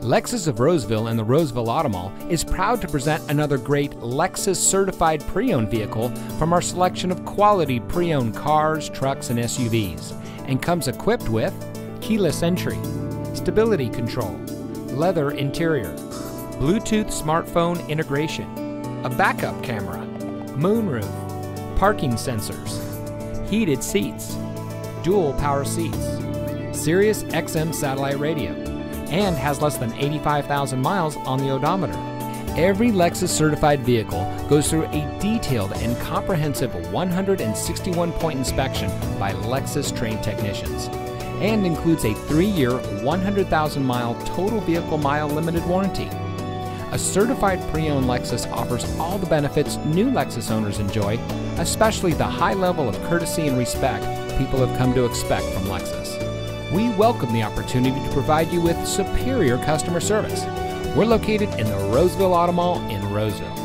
Lexus of Roseville and the Roseville Auto Mall is proud to present another great Lexus certified pre-owned vehicle from our selection of quality pre-owned cars, trucks, and SUVs, and comes equipped with keyless entry, stability control, leather interior, Bluetooth smartphone integration, a backup camera, moonroof, parking sensors, heated seats, dual power seats, Sirius XM satellite radio, and has less than 85,000 miles on the odometer. Every Lexus certified vehicle goes through a detailed and comprehensive 161-point inspection by Lexus trained technicians, and includes a 3-year, 100,000-mile total vehicle mile limited warranty. A certified pre-owned Lexus offers all the benefits new Lexus owners enjoy, especially the high level of courtesy and respect people have come to expect from Lexus. We welcome the opportunity to provide you with superior customer service. We're located in the Roseville Auto Mall in Roseville.